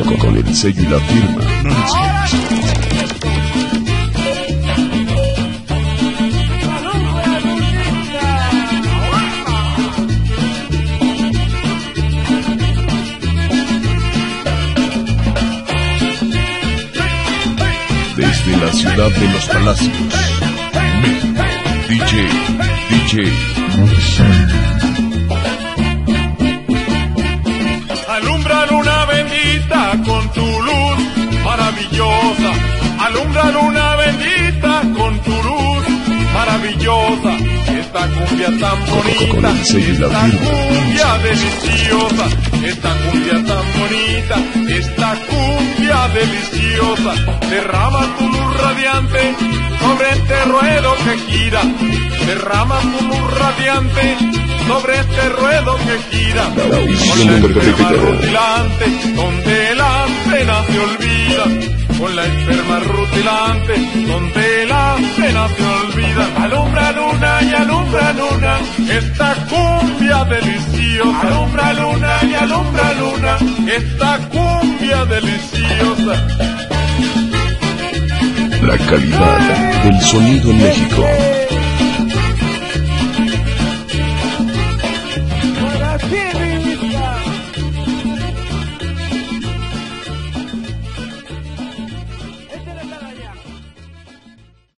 con el sello y la firma Nunes Hits. Desde la ciudad de los palacios, México, DJ Alumbra luna bendita con tu luz maravillosa. Alumbra luna bendita con tu luz maravillosa. Esta cumbia tan bonita, esta cumbia deliciosa. Esta cumbia tan bonita, esta cumbia deliciosa. Derrama tu luz radiante sobre este ruedo que gira. Derrama tu luz radiante sobre este ruedo que gira. Con la esperma rutilante donde la pena se olvida. Con la esperma rutilante donde la pena se olvida. Alumbra luna y alumbra luna esta cumbia deliciosa. Alumbra luna y alumbra luna esta cumbia deliciosa. La calidad del sonido en México.